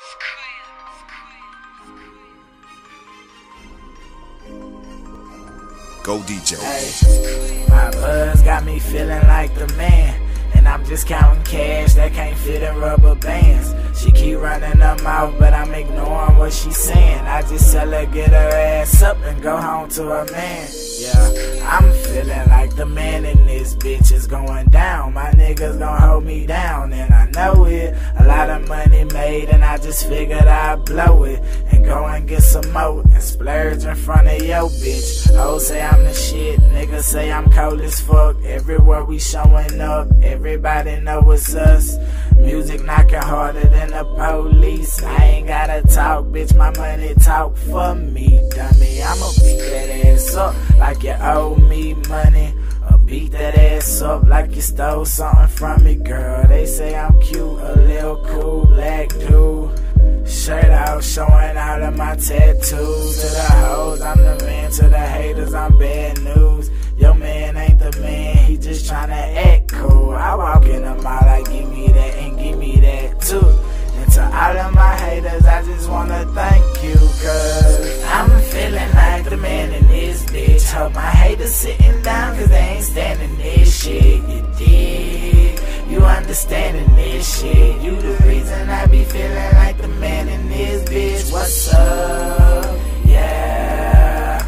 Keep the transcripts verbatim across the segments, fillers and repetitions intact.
Go D J. Hey, my buzz got me feeling like the man, and I'm just counting cash that can't fit in rubber bands. She keep running her mouth, but I'm ignoring what she's saying. I just tell her get her ass up and go home to her man. Yeah, I'm feeling like the man in this bitch is going down. My niggas gon' hold me down, and I know it. A lot of money made, and I just figured I'd blow it and go and get some more and splurge in front of your bitch. Oh, say I'm the shit, niggas say I'm cold as fuck. Everywhere we showing up, everybody know it's us. Music knocking harder than the police. I ain't gotta talk, bitch, my money talk for me, dummy. I'ma beat that ass up like you owe me money, or beat that ass up like you stole something from me, girl. They say I'm cute, a little cool black dude. Shirt out, showing out of my tattoos. To the hoes, I'm the man. To the haters, I'm bad news. Your man ain't the man, he just tryna act cool. I walk in the mall, like give me that and give me that too. And to all of my haters, I just wanna thank you, cause I'm feeling like the man in this bitch. Hope my haters sitting down, cause they ain't standing this shit. You dig? You understanding this shit? You the reason I be feeling like the man in this bitch. What's up? Yeah,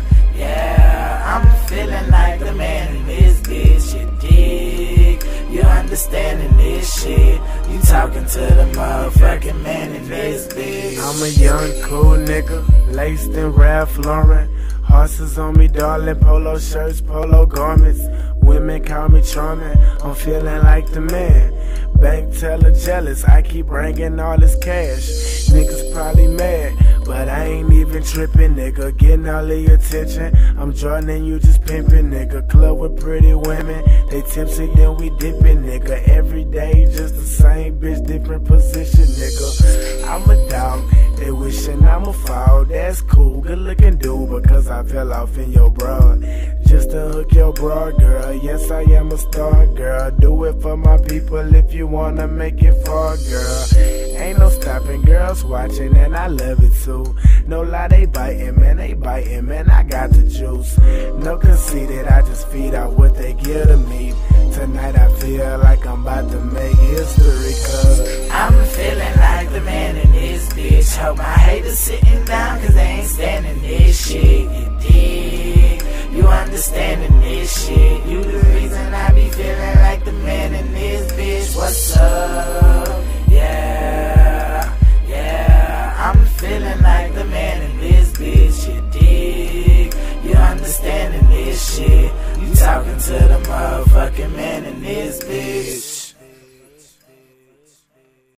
yeah, I'm feeling like the man in this bitch. You dig? You understanding this shit? You talking to the motherfucking man in this bitch. I'm a young cool nigga, laced in Ralph Lauren. Horses on me, darling, polo shirts, polo garments. Women call me charming, I'm feeling like the man. Bank teller jealous, I keep bringing all this cash. Niggas probably mad, but I ain't even tripping, nigga. Getting all the attention, I'm Jordan, you just pimping, nigga. Club with pretty women, they tipsy, then we dipping, nigga. Every day, just the same bitch, different position, nigga. I'm a dog, they wishing I'ma fall, that's cool. Good looking dude, because I fell off in your bra. Just to hook your bra, girl. Yes, I am a star, girl. Do it for my people if you wanna make it far, girl. Ain't no stopping, girls watching, and I love it too. No lie, they biting, man, they biting, man, I got the juice. No conceited, I just feed out what they give to me. Tonight I feel like I'm about to make history, cause I'm feeling like the man in this bitch. Hope my haters sitting down, cause they ain't standing this shit. You dig? You understanding this shit? You the reason I be feeling like the man in this bitch. What's up? Yeah, yeah, I'm feeling like the man in this bitch. You dig? You understanding this shit? You talking to the motherfucking man in this bitch.